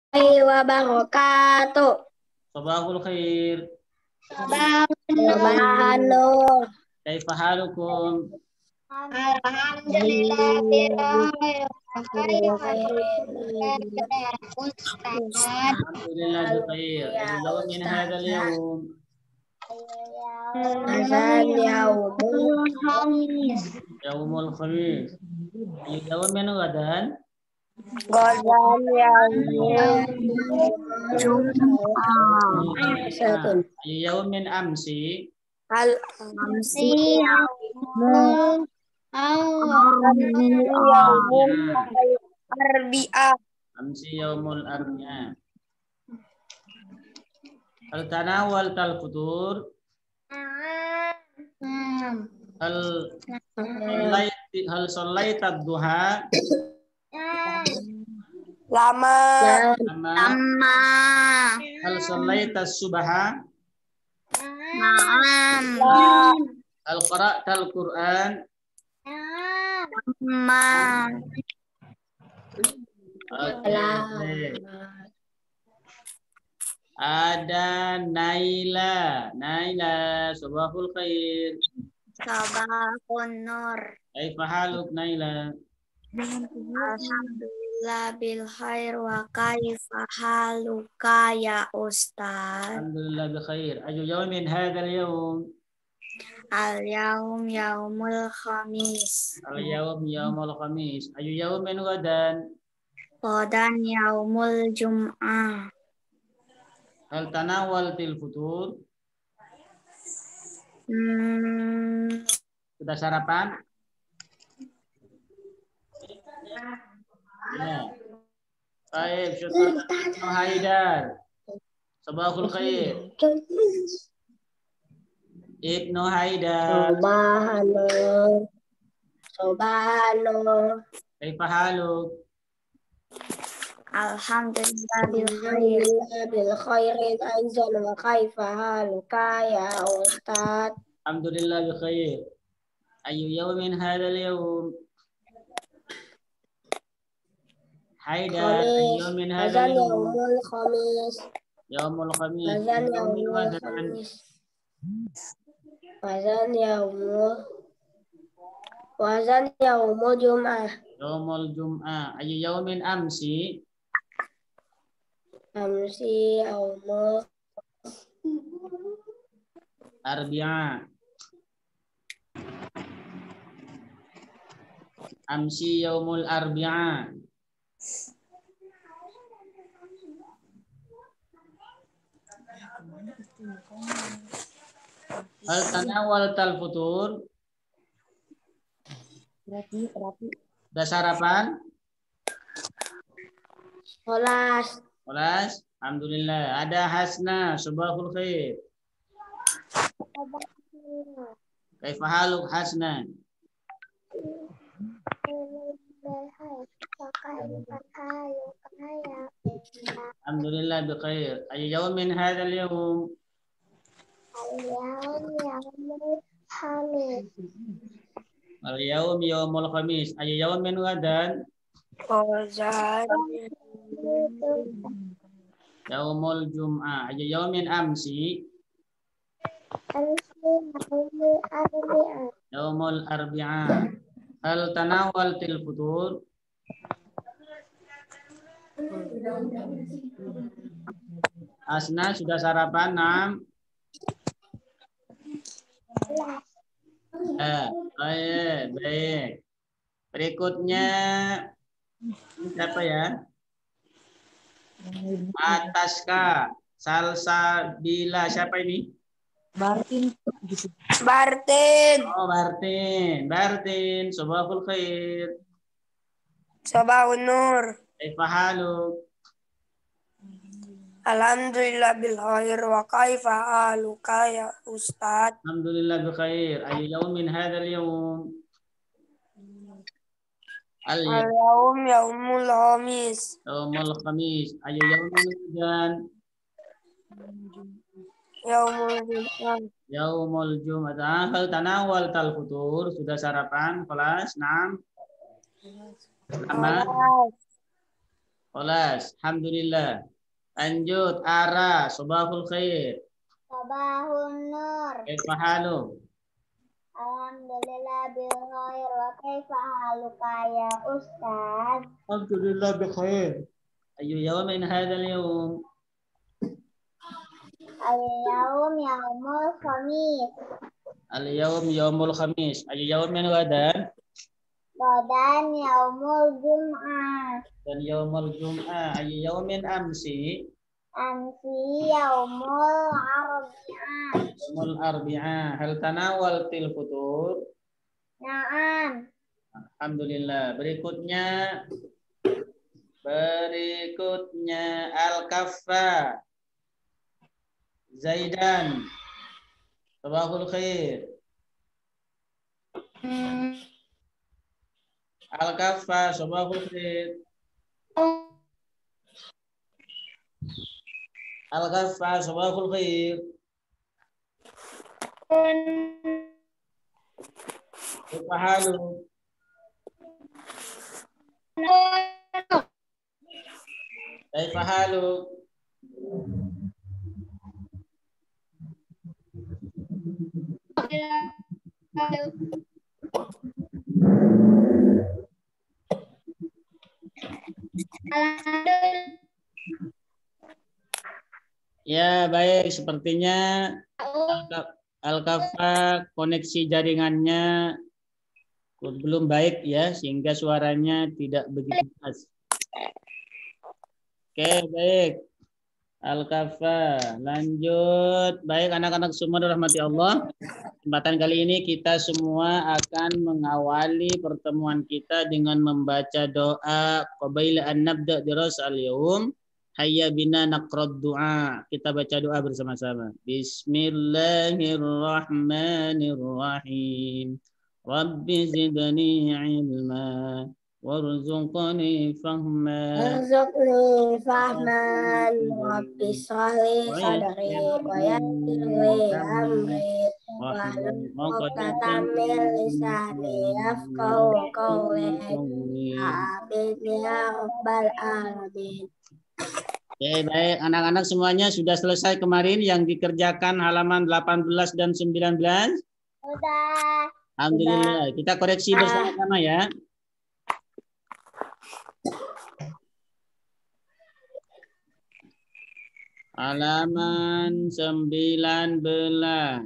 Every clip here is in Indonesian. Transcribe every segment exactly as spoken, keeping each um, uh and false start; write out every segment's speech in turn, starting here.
wabarakatuh. Sabahul khair. Sabahun nur. Kaifa halukum? Alhamdulillah Alhamdulillah bikhair. Ayu yawmin hadzal yawm? Azan yaumul khamis. Yaumul khamis. Ayu yawmin gadan? Gadan yaumul Jum'ah. Ayu yawmin amsi? Al amsi yaumul yaumul arbi'ah. Amsi yaumul arbi'ah. Hal tanawal tal futur? Hal sallaiti hal sallaita duha? Lama. Lama. Lama. Hal sallaita subha? Naam. Hal qara'tal Qur'an? Ma. Oke. Ada Naila. Naila, sabahul khair. Sabahun nur. Kaifa haluk Naila? Alhamdulillah bil khair wa kaifa haluka ya Ustaz? Alhamdulillah bi khair. Ayu yawmin hadzal yawm? Al yaum yaumul khamis. Al yawm yaumul khamis. Ayu yawmin gadan? Qadan yaumul jum'ah. Hal tanawaltil futur? Hmm. Sudah sarapan? Ya. Baik, syukur. Ibnu Haidar. Sabahul khair. Ibnu Haidar. Subhanallah. Subhanallah. Kaifa haluk? Alhamdulillah bil khair. Bil khairin anzal wa kaifa haluka ya Ustaz? Alhamdulillah bi khair. Ayu yawmin hadzal yawm? Haidar, ayu yawmin hadzal Azan yawm? yaumul khamis. Yaumul khamis. Azan yaumul khamis. Azan yaumul Wazan yaumul jum'ah. Yaumul jum'ah. Ayu yawmin amsi? Amsi yaumul Arbi'a. Amsi yaumul arbi'a. Hal tanawal tal futur? Rapi, rapi. Sudah sarapan? Sholas. Sholas? Alhamdulillah. Ada Hasna, subahul khair. Kaifa haluk Hasna? Alhamdulillah bi khair. Ayu yawmin hadzal yawm? Al-yawm yaumul khamis. Al yawm yaumul khamis. Ayu yawmin gadan? Qazan Yaumul jum'ah. Ayu yawmin amsi? amsi yaumul arbi'ah. Yaumul arbi'ah. Hal tanawaltil futur? Asna sudah sarapan? Nam? Eh, baik, baik. Berikutnya siapa ya? Ataska, Salsabila, siapa ini? Bartin. Bartin. Oh, Bartin. Bartin, sabahul khair. Sabahun nur. Kaifa haluk? Alhamdulillah bil khair wa kaifa haluka ya Ustaz? Alhamdulillah bi khair. Ayu yawmin hadzal yawm? Al yaum yaumul khamis. yaumul khamis. Ayu yawmin gadan? Yaumul jum'ah. Yaumul jum'ah. Hal tanawal tal futur? Sudah sarapan? Kelas enam? Sama? Kholas. Alhamdulillah. Lanjut. Ara. Sobahul khair. Sabahun nur. Kaifa halu? Alhamdulillah bil khair wa kaifa haluka ya Ustaz? Alhamdulillah bi khair. Ayu yawmin hadzal yawm? Al-yawm yaumul khamis. Al-yawm yaumul khamis. Ayu yawmin wadan? Badan yaumul jum'ah. Dan yaumul jum'ah. Ayu yawmin amsi? Amsi yaumul arbi'ah. Yaumul arbi'ah. Hal tanawaltil futur? Naam. Alhamdulillah. Berikutnya berikutnya al-kaffa. Zaidan. Sabahul khair. Al-kaffa. Sabahul khair. Al-kaffa. Sabahul khair. Kaifa halu? Kaifa halu? Ya, baik. Sepertinya Al-Kaffa koneksi jaringannya belum baik ya, sehingga suaranya tidak begitu jelas. Oke, baik. Al-Kaffa, lanjut. Baik, anak-anak semua dirahmati Allah. Kesempatan kali ini kita semua akan mengawali pertemuan kita dengan membaca doa qabila an nabda dirasa al-yawm. Hayya bina naqrad du'a. Kita baca doa bersama-sama. Bismillahirrahmanirrahim. Rabbi zidni ilma warzuqni fahma. Warzuqni fahman. Rabbi shrahli sadri wa yassir li amri. Wahlul 'uqdatam min lisani yafqahu qawli. Amin ya rabbal alamin. Oke, baik. Anak-anak semuanya sudah selesai kemarin yang dikerjakan halaman delapan belas dan sembilan belas? Sudah. Alhamdulillah. Kita koreksi bersama-sama ya. Halaman sembilan belas.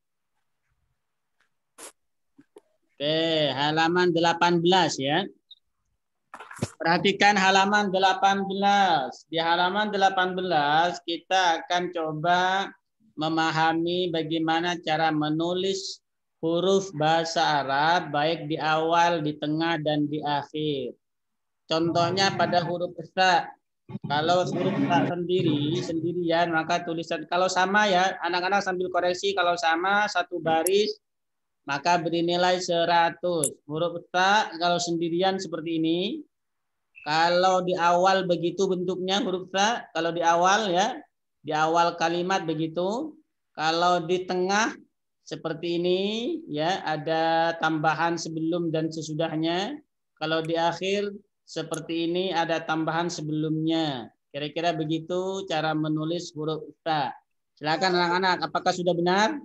Oke, halaman delapan belas ya. Perhatikan halaman delapan belas. Di halaman delapan belas kita akan coba memahami bagaimana cara menulis huruf bahasa Arab baik di awal, di tengah, dan di akhir. Contohnya pada huruf ta. Kalau huruf ta sendiri, sendirian, maka tulisan kalau sama ya, anak-anak sambil koreksi, kalau sama satu baris maka beri nilai seratus. Huruf ta kalau sendirian seperti ini. Kalau di awal begitu bentuknya huruf ta, kalau di awal ya, di awal kalimat begitu. Kalau di tengah seperti ini ya, ada tambahan sebelum dan sesudahnya. Kalau di akhir seperti ini ada tambahan sebelumnya. Kira-kira begitu cara menulis huruf ta. Silakan anak-anak, apakah sudah benar?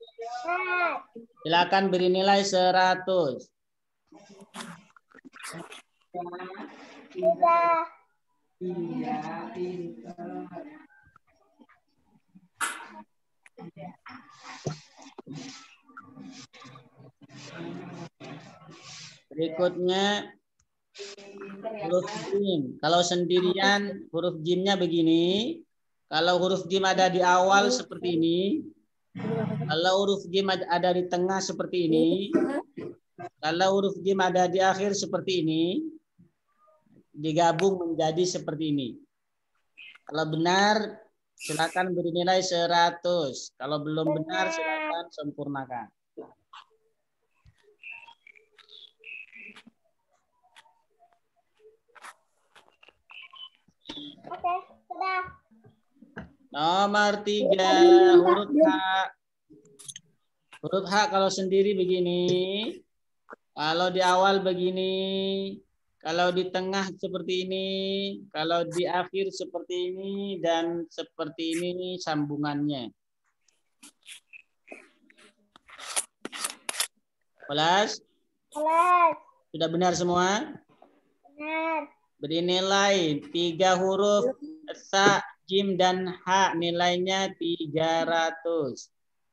Silakan beri nilai seratus. Sudah. Berikutnya huruf jim. Kalau sendirian huruf jimnya begini. Kalau huruf jim ada di awal seperti ini. Kalau huruf jim ada di tengah seperti ini. Kalau huruf jim ada di akhir seperti ini. Digabung menjadi seperti ini. Kalau benar silakan beri nilai seratus. Kalau belum benar silakan sempurnakan. Oke, sudah. Nomor tiga, huruf H. Huruf H kalau sendiri begini. Kalau di awal begini. Kalau di tengah seperti ini, kalau di akhir seperti ini, dan seperti ini sambungannya. Kelas? Kelas. Sudah benar semua? Benar. Beri nilai tiga huruf sa, jim, dan ha. Nilainya tiga ratus.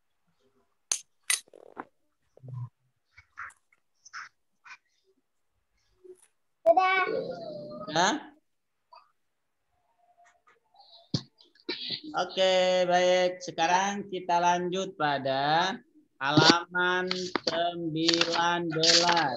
Sudah. Sudah? Oke, baik. Sekarang kita lanjut pada halaman sembilan belas.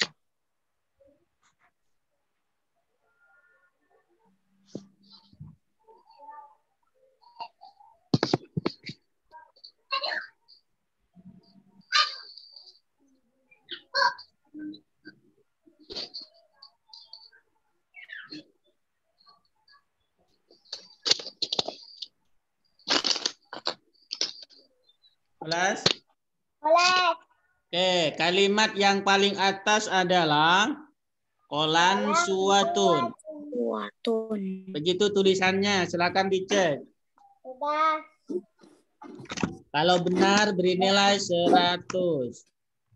Kelas? Kelas. Oke, kalimat yang paling atas adalah kolan suwatun. Suwatun. Begitu tulisannya, silakan dicek. Sudah. Kalau benar beri nilai seratus.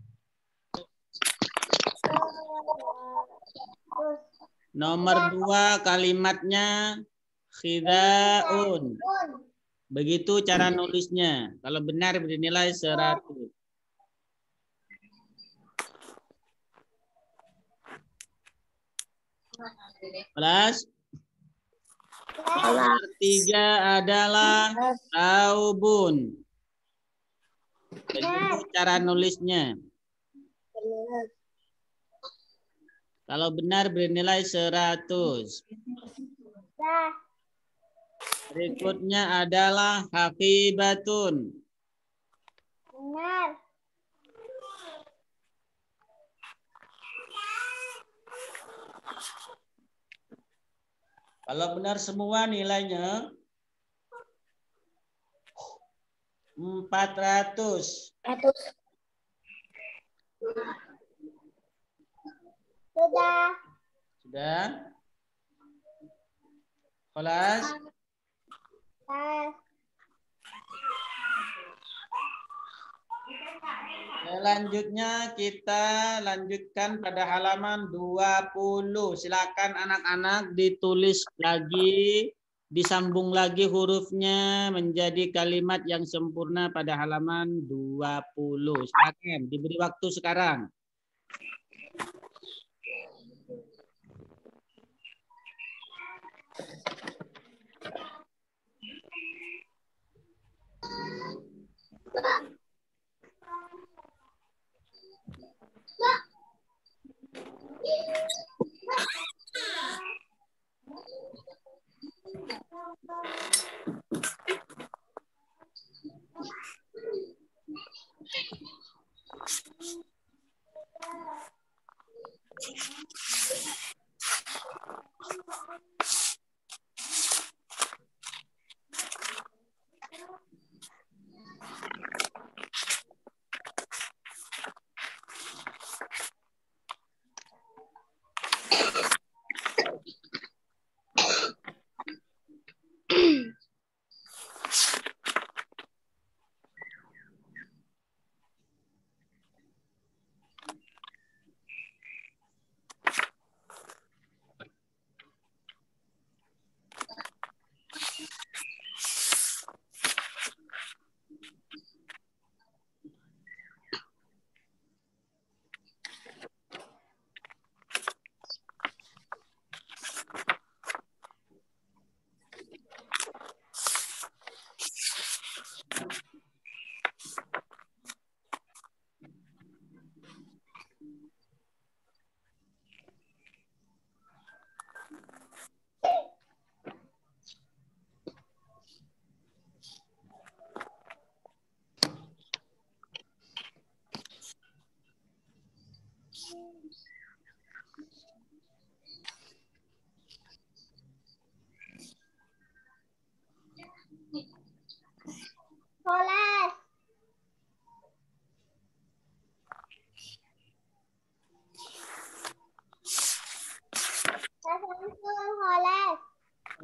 Nomor dua kalimatnya khidaun. Begitu cara nulisnya. Kalau benar beri nilai seratus. Kelas? Nomor tiga adalah taubun. Begitu cara nulisnya. Kalau benar beri nilai seratus. Berikutnya adalah haqibatun. Benar. Kalau benar semua nilainya empat ratus. Ratus. Sudah. Sudah? Kelas? Kelas. Selanjutnya kita lanjutkan pada halaman dua puluh. Silakan anak-anak ditulis lagi, disambung lagi hurufnya menjadi kalimat yang sempurna pada halaman dua puluh. Silakan, diberi waktu sekarang.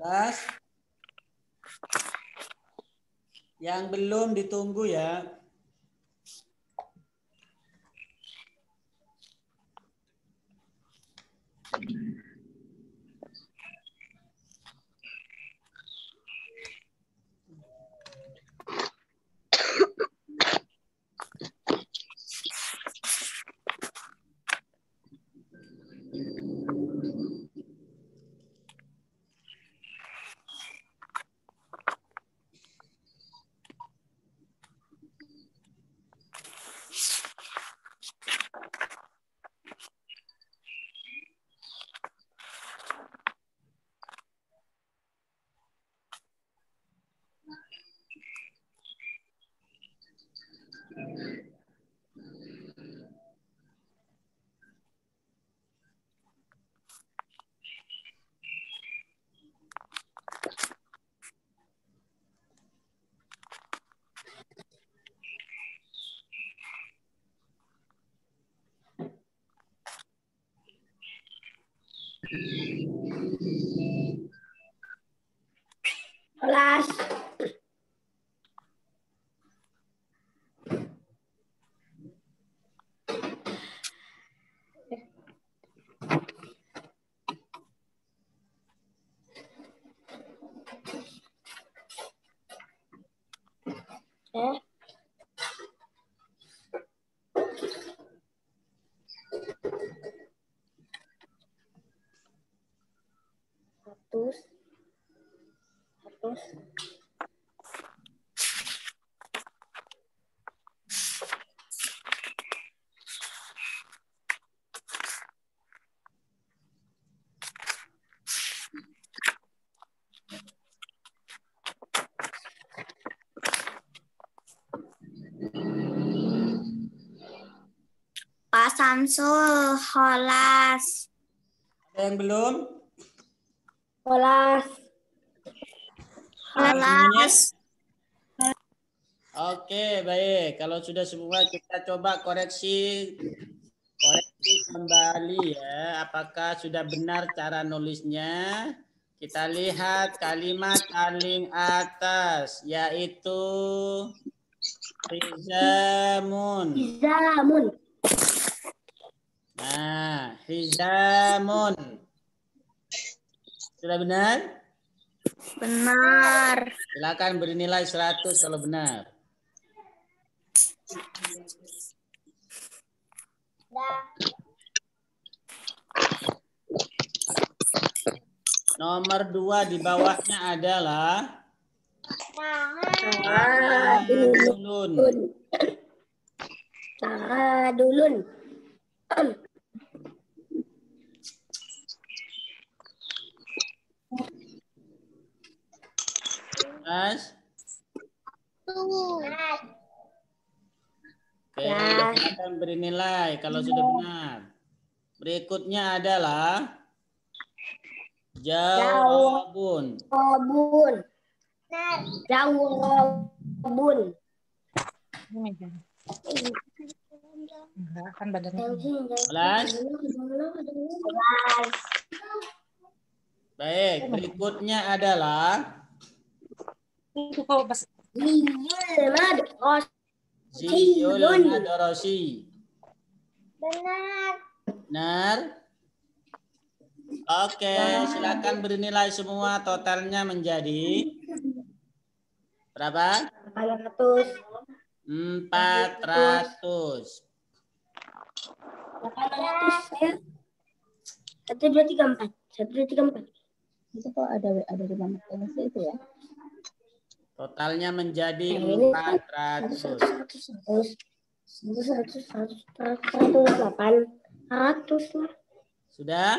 Kelas yang belum ditunggu ya. Kelas eh Ratus Ratus Pak Samsul, Holas. Ada yang belum? Kelas Holas. Oke, baik. Kalau sudah semua kita coba koreksi koreksi kembali ya. Apakah sudah benar cara nulisnya? Kita lihat kalimat paling atas yaitu hizamun. Hizamun. Nah, hizamun. Sudah benar? Benar. Silakan beri nilai seratus kalau benar. Nomor dua di bawahnya adalah Ta'adulun. Ta'adulun. Mas? Oke, silakan beri nilai kalau sudah benar. Berikutnya adalah jawabun. Jawabun. Jawabun. Enggak kan badannya. Kelas? Baik, berikutnya adalah Ziyul Madrosi. Benar. Benar? Oke, silakan beri nilai semua. Totalnya menjadi berapa? empat ratus. empat ratus. delapan ratus ya. Satu dua tiga empat. Satu dua tiga empat. Itu kok ada ada di mana itu ya? Totalnya menjadi Nah, ini empat ratus. seratus, seratus, seratus, seratus, seratus, delapan ratus lah. Sudah?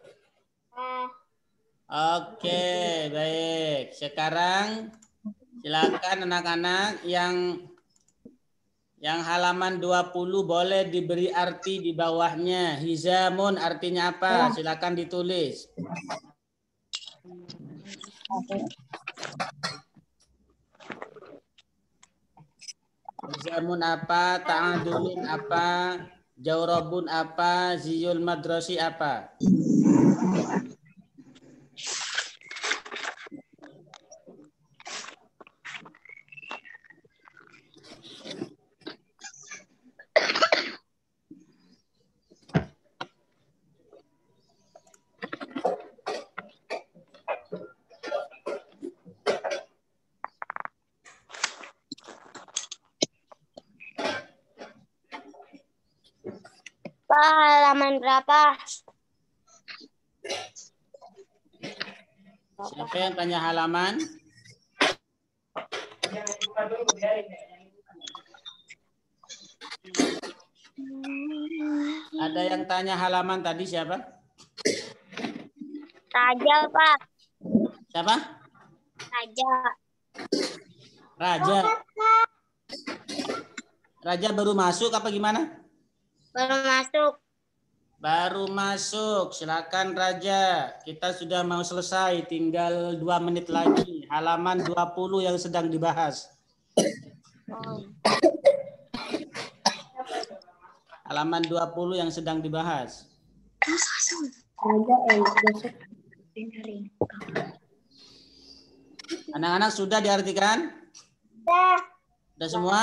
Oke, baik. Sekarang silakan anak-anak yang yang halaman dua puluh boleh diberi arti di bawahnya. Hizamun artinya apa? Silakan ditulis. Hizamun apa? Ta'adulun apa? Jawrabun apa? Ziyul Madrosi apa? Pak, halaman berapa? Siapa yang tanya halaman? Ada yang tanya halaman tadi siapa? Raja, Pak. Siapa? Raja. Raja. Raja baru masuk apa gimana? Baru masuk. Baru masuk. Silakan Raja. Kita sudah mau selesai. Tinggal dua menit lagi. Halaman dua puluh yang sedang dibahas. Halaman dua puluh yang sedang dibahas. Anak-anak sudah diartikan? Dah. Sudah semua?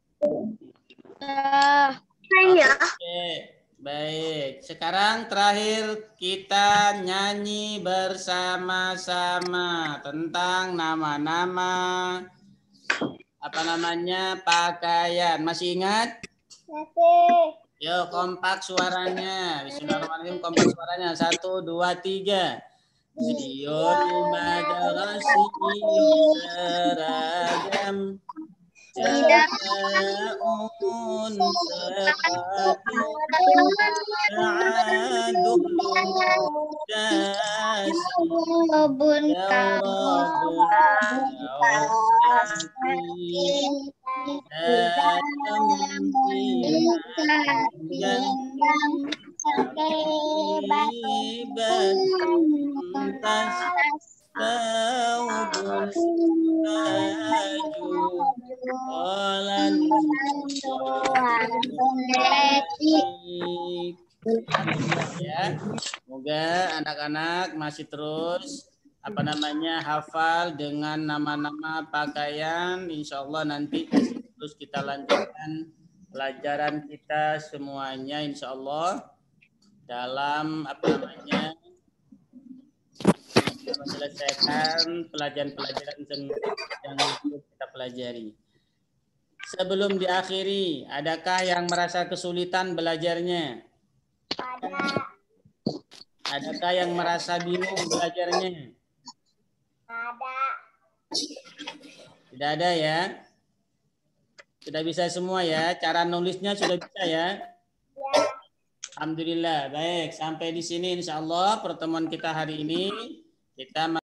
Dah. Saya. Oke, baik. Sekarang terakhir kita nyanyi bersama-sama tentang nama-nama apa namanya pakaian. Masih ingat? Masih. Yo, kompak suaranya. Bismillahirrahmanirrahim. Kompak suaranya. Satu, dua, tiga. Ziyun madrasi seragam. Ja'un seqadim. Sa'adul jasi. Jawrabun jawsati. Ya, semoga anak-anak masih terus apa namanya hafal dengan nama-nama pakaian. Insya Allah nanti terus kita lanjutkan pelajaran kita semuanya Insya Allah dalam apa namanya menyelesaikan pelajaran-pelajaran yang kita pelajari. Sebelum diakhiri, adakah yang merasa kesulitan belajarnya? Ada. Adakah yang merasa bingung belajarnya? Ada. Tidak ada ya? Sudah bisa semua ya? Cara nulisnya sudah bisa ya? Ya. Alhamdulillah. Baik, sampai di sini insya Allah pertemuan kita hari ini. Kita